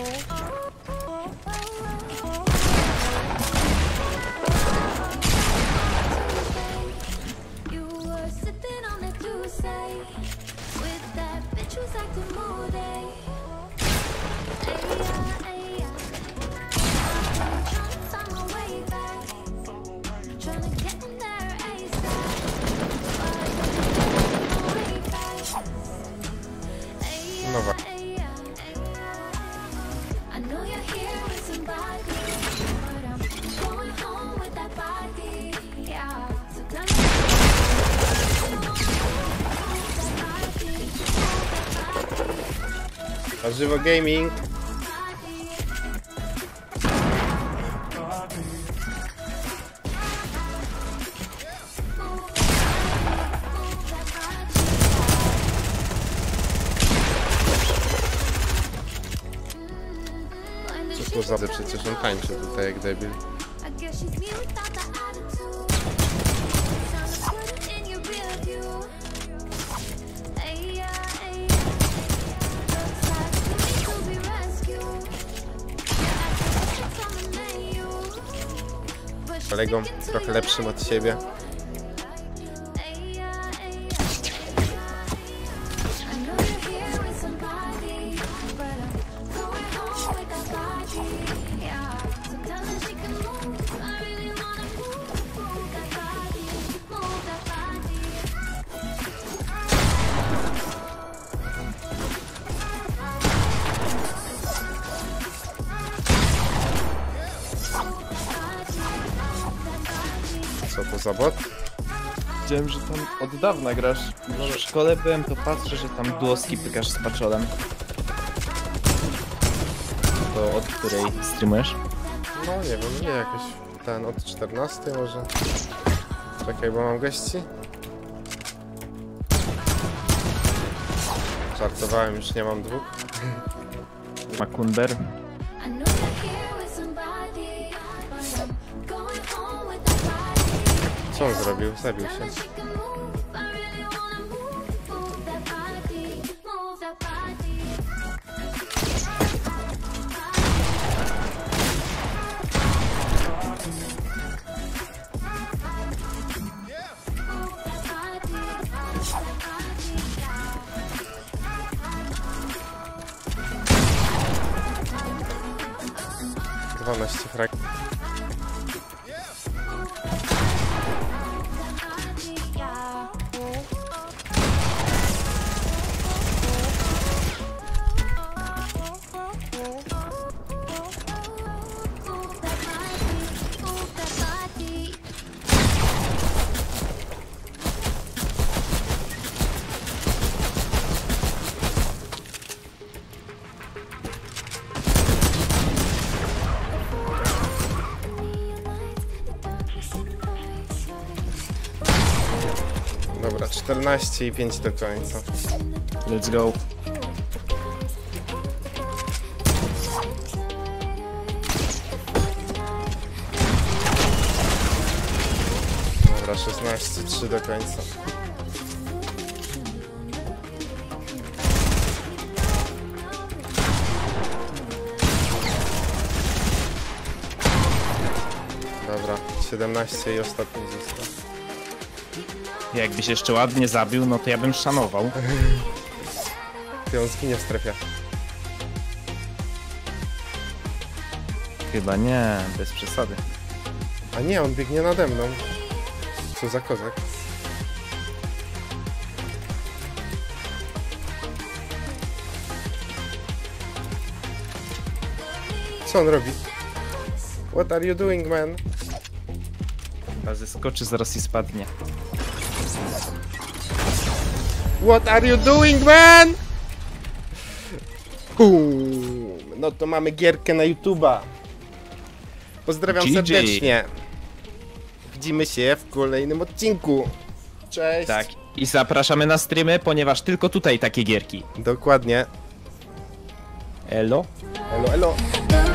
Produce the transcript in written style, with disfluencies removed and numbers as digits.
Nowa. Na żywo gaming. Co to za... Przecież on tańczy tutaj jak debil. Kolegą trochę lepszym od siebie. Co to za bot? Widziałem, że tam od dawna grasz. W szkole byłem, to patrzę, że tam duoski pykasz z Paczolem. To od której streamujesz? No nie wiem, nie jakoś ten od 14 może. Czekaj, bo mam gości. Żartowałem, już nie mam dwóch. Makunber. Co on zrobił? Zabił się. Frag. Dobra, 14 i 5 do końca. Let's go. Dobra, 16, 3 do końca. Dobra, 17 i ostatni został. Jakbyś jeszcze ładnie zabił, no to ja bym szanował. Ty on zginie w strefie. Chyba nie, bez przesady. A nie, on biegnie nade mną. Co za kozak. Co on robi? What are you doing, man? A zeskoczy zaraz i spadnie. What are you doing, man? No to mamy gierkę na YouTube'a. Pozdrawiam GG. serdecznie. Widzimy się w kolejnym odcinku. Cześć. Tak. I zapraszamy na streamy, ponieważ tylko tutaj takie gierki. Dokładnie. Elo? Elo, elo.